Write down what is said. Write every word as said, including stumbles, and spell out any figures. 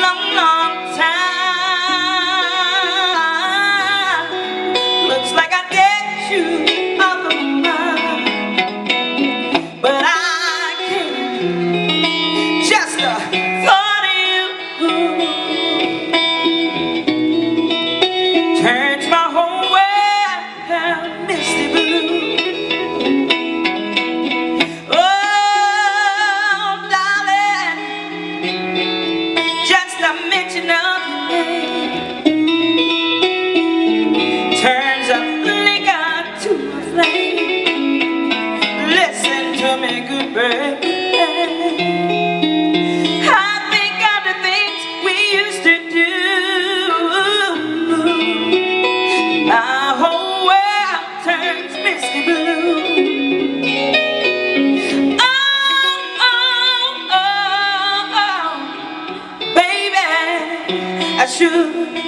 long, long time. Looks like I get you off of my mind, but I can't. Just a thought of you turns my whole world misty blue. Mention of your name turns a flicker to a flame. Listen to me, good baby. I think of the things we used to do. My whole world turns misty blue. I should